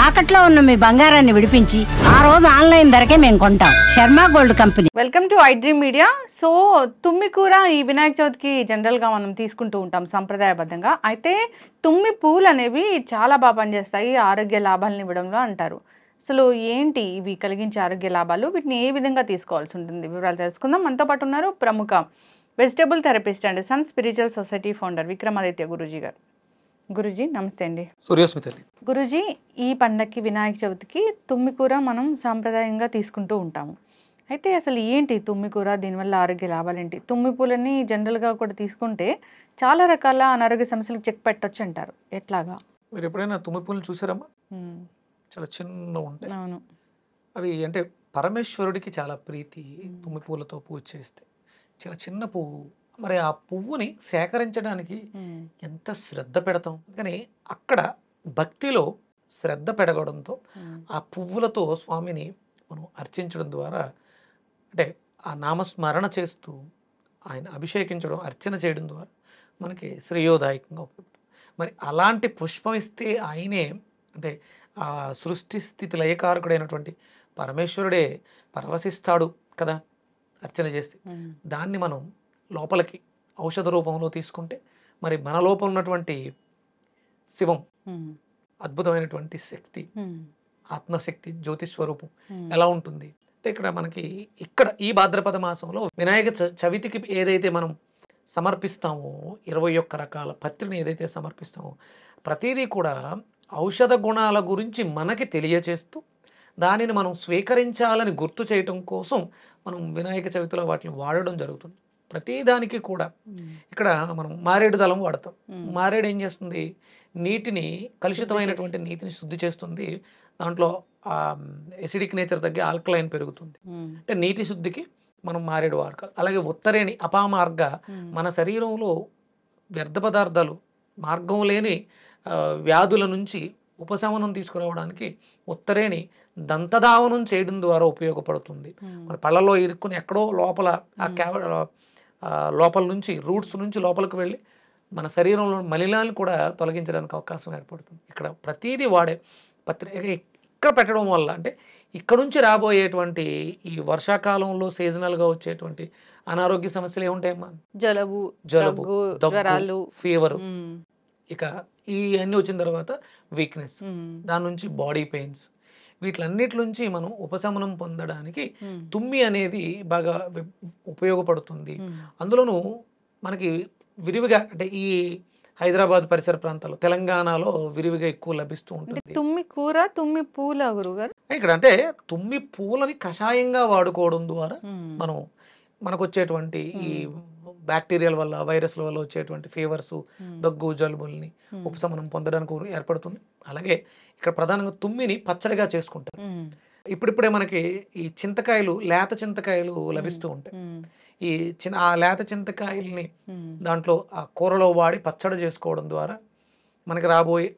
తాకట్లో ఉన్న మీ బంగారాన్ని విడిపించి ఆ రోజు ఆన్లైన్ ధరకే మేము కొంటాం. Sharma gold company. Welcome to iDream media. So తుమ్మి కూర ఈ వినాయక చవితికి జనరల్గా మనం తీసుకుంటూ ఉంటాం సంప్రదాయబద్ధంగా. అయితే తుమ్మి పూలు అనేవి చాలా బాగా పనిచేస్తాయి, ఆరోగ్య లాభాలను ఇవ్వడంలో అంటారు. అసలు ఏంటి ఇవి కలిగించే ఆరోగ్య లాభాలు, వీటిని ఏ విధంగా తీసుకోవాల్సి ఉంటుంది, వివరాలు తెలుసుకుందాం. మనతో పాటు ఉన్నారు ప్రముఖ vegetable therapist and sun spiritual society founder Vikramaditya Guruji గారు. గురూజీ నమస్తే అండి. సూర్యోస్మితల్లి. గురూజీ, ఈ పండగకి వినాయక చవితికి తుమ్మి కూర మనం సాంప్రదాయంగా తీసుకుంటూ ఉంటాము. అయితే అసలు ఏంటి తుమ్మి కూర, దీనివల్ల ఆరోగ్య లాభాలు ఏంటి? తుమ్మి పూలని జనరల్గా కూడా తీసుకుంటే చాలా రకాల అనారోగ్య సమస్యలకు చెక్ పెట్టొచ్చు అంటారు. ఎట్లాగా? మీరు ఎప్పుడైనా తుమ్మి పూలను చూసారమ్మా? చాలా చిన్న ఉంటాయి. అవును. అవి అంటే పరమేశ్వరుడికి చాలా ప్రీతి తుమ్మి పూలతో పూజ చేస్తే. చాలా చిన్న పువ్వు. మరి ఆ పువ్వుని సేకరించడానికి ఎంత శ్రద్ధ పెడతాం. కానీ అక్కడ భక్తిలో శ్రద్ధ పెరగడంతో ఆ పువ్వులతో స్వామిని మనం అర్చించడం ద్వారా, అంటే ఆ నామస్మరణ చేస్తూ ఆయన అభిషేకించడం, అర్చన చేయడం ద్వారా మనకి శ్రేయోదాయకంగా ఉపయోగపడుతుంది. మరి అలాంటి పుష్పం ఇస్తే ఆయనే, అంటే ఆ సృష్టి స్థితి లయకారకుడైనటువంటి పరమేశ్వరుడే పరవశిస్తాడు కదా అర్చన చేస్తే. దాన్ని మనం లోపలికి ఔషధ రూపంలో తీసుకుంటే మరి మన లోపల ఉన్నటువంటి శివం, అద్భుతమైనటువంటి శక్తి, ఆత్మశక్తి, జ్యోతిస్వరూపం ఎలా ఉంటుంది అంటే ఇక్కడ ఈ భాద్రపద మాసంలో వినాయక చవితికి ఏదైతే మనం సమర్పిస్తామో, 21 రకాల పత్రిని ఏదైతే సమర్పిస్తామో, ప్రతిదీ కూడా ఔషధ గుణాల గురించి మనకి తెలియచేస్తూ దానిని మనం స్వీకరించాలని గుర్తు చేయటం కోసం మనం వినాయక చవితిలో వాటిని వాడడం జరుగుతుంది. ప్రతిదానికి కూడా ఇక్కడ మనం మారేడు దళం వాడతాం. మారేడు ఏం చేస్తుంది? నీటిని, కలుషితమైనటువంటి నీటిని శుద్ధి చేస్తుంది. దాంట్లో ఎసిడిక్ నేచర్ తగ్గి ఆల్కలైన్ పెరుగుతుంది. అంటే నీటి శుద్ధికి మనం మారేడు వాడకాలి. అలాగే ఉత్తరేణి అపామార్గ, మన శరీరంలో వ్యర్థ పదార్థాలు, మార్గం లేని వ్యాధుల నుంచి ఉపశమనం తీసుకురావడానికి ఉత్తరేణి దంతధావనం చేయడం ద్వారా ఉపయోగపడుతుంది. మన పళ్ళలో ఇరుక్కుని ఎక్కడో లోపల లోపల నుంచి, రూట్స్ నుంచి లోపలికి వెళ్ళి మన శరీరంలో మలినాలను కూడా తొలగించడానికి అవకాశం ఏర్పడుతుంది. ఇక్కడ ప్రతిదీ వాడే ఇక్కడ పెట్టడం వల్ల, అంటే ఇక్కడ నుంచి రాబోయేటువంటి ఈ వర్షాకాలంలో సీజనల్గా వచ్చేటువంటి అనారోగ్య సమస్యలు ఏముంటాయమ్మా? జలుబు, దగ్గు, ఫీవర్, ఇక ఇవన్నీ వచ్చిన తర్వాత వీక్నెస్, దాని నుంచి బాడీ పెయిన్స్, వీటిలన్నిటి నుంచి మనం ఉపశమనం పొందడానికి తుమ్మి అనేది బాగా ఉపయోగపడుతుంది. అందులోనూ మనకి విరివిగా, అంటే ఈ హైదరాబాద్ పరిసర ప్రాంతాల్లో, తెలంగాణలో విరివిగా ఎక్కువ లభిస్తూ ఉంటుంది. తుమ్మి కూర, తుమ్మి పూల గురుగారు ఇక్కడ అంటే తుమ్మి పూలని కషాయంగా వాడుకోవడం ద్వారా మనకు వచ్చేటువంటి ఈ బ్యాక్టీరియల్ వల్ల, వైరస్ల వల్ల వచ్చేటువంటి ఫీవర్స్, దగ్గు, జలుబుల్ని ఉపశమనం పొందడానికి ఏర్పడుతుంది. అలాగే ఇక్కడ ప్రధానంగా తుమ్మిని పచ్చడిగా చేసుకుంటారు. ఇప్పుడిప్పుడే మనకి ఈ చింతకాయలు, లేత చింతకాయలు లభిస్తూ ఉంటాయి. ఆ లేత చింతకాయల్ని దాంట్లో ఆ కూరలో వాడి పచ్చడి చేసుకోవడం ద్వారా మనకి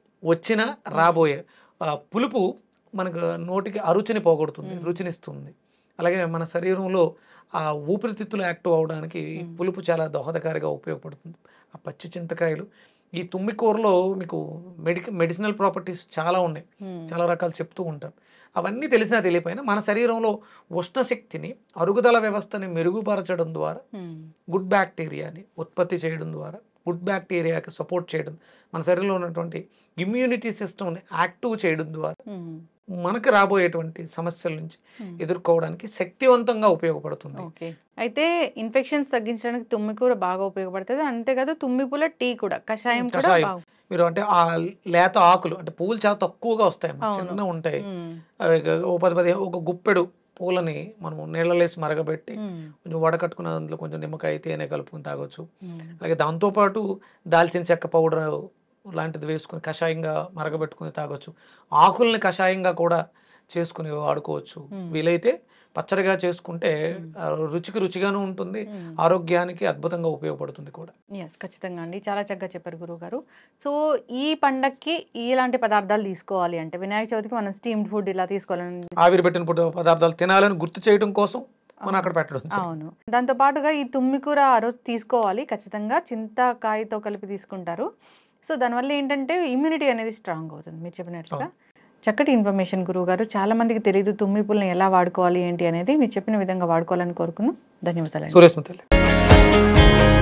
రాబోయే పులుపు మనకు నోటికి అరుచిని పోగొడుతుంది, రుచినిస్తుంది. అలాగే మన శరీరంలో ఆ ఊపిరితిత్తులు యాక్టివ్ అవడానికి పులుపు చాలా దోహదకారిగా ఉపయోగపడుతుంది. ఆ పచ్చి చింతకాయలు, ఈ తుమ్మి కూరలో మీకు మెడిసినల్ ప్రాపర్టీస్ చాలా ఉన్నాయి, చాలా రకాలు చెప్తూ ఉంటాం. అవన్నీ తెలిసినా తెలియపోయినా మన శరీరంలో ఉష్ణశక్తిని, అరుగుదల వ్యవస్థని మెరుగుపరచడం ద్వారా, గుడ్ బ్యాక్టీరియాని ఉత్పత్తి చేయడం ద్వారా, గుడ్ బ్యాక్టీరియాకి సపోర్ట్ చేయడం, మన శరీరంలో ఉన్నటువంటి ఇమ్యూనిటీ సిస్టమ్ని యాక్టివ్ చేయడం ద్వారా మనకు రాబోయేటువంటి సమస్యల నుంచి ఎదుర్కోవడానికి శక్తివంతంగా ఉపయోగపడుతుంది. అయితే ఇన్ఫెక్షన్స్ తగ్గించడానికి తుమ్మి కూర బాగా ఉపయోగపడుతుంది. అంతేకాదు తుమ్మి పూల టీ కూడా, కషాయం మీరు అంటే ఆ లేత ఆకులు, అంటే పువ్వులు చాలా తక్కువగా వస్తాయి, చిన్న ఉంటాయి. ఒక గుప్పెడు పూలని మనం నీళ్ళలేసి మరగబెట్టి కొంచెం వడకట్టుకున్న అందులో కొంచెం నిమ్మకాయ, తేనె కలుపుకుని తాగొచ్చు. అలాగే దాంతోపాటు దాల్చిన చెక్క పౌడర్ లాంటిది వేసుకుని కషాయంగా మరగబెట్టుకుని తాగొచ్చు. ఆకుల్ని కషాయంగా కూడా చేసుకుని వాడుకోవచ్చు. వీలైతే పచ్చడిగా చేసుకుంటే రుచికి రుచిగాను ఉంటుంది, ఆరోగ్యానికి అద్భుతంగా ఉపయోగపడుతుంది కూడా. ఖచ్చితంగా అండి, చాలా చక్కగా చెప్పారు గురువు గారు. సో ఈ పండక్కి ఇలాంటి పదార్థాలు తీసుకోవాలి అంటే, వినాయక చవితికి మనం స్టీమ్డ్ ఫుడ్ ఇలా తీసుకోవాలని, ఆవిరిపెట్టిన పదార్థాలు తినాలని గుర్తు చేయడం కోసం మనం అక్కడ పెట్టడం. అవును. దాంతో పాటుగా ఈ తుమ్మి కూర ఆ రోజు తీసుకోవాలి ఖచ్చితంగా, చింతకాయతో కలిపి తీసుకుంటారు. సో దానివల్ల ఏంటంటే ఇమ్యూనిటీ అనేది స్ట్రాంగ్ అవుతుంది మీరు చెప్పినట్లుగా. చక్కటి ఇన్ఫర్మేషన్ గురువుగారు. చాలా మందికి తెలియదు తుమ్మి పూలని ఎలా వాడుకోవాలి ఏంటి అనేది. మీరు చెప్పిన విధంగా వాడుకోవాలని కోరుకున్నాం. ధన్యవాదాలు. సురేష్మతల్లి.